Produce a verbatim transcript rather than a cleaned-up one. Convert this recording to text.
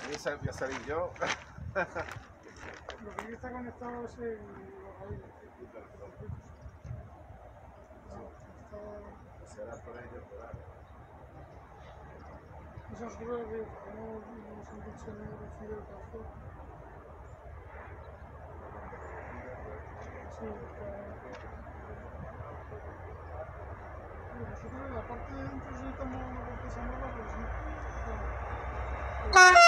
Ahí sal- voy a salir yo. Lo que está conectado es el... ahí. Será por ello, por ahí. Esas cosas que como nos han dicho en el recibo de café. Sí, nosotros en la parte de dentro sí estamos una parte esa nueva, pero sí.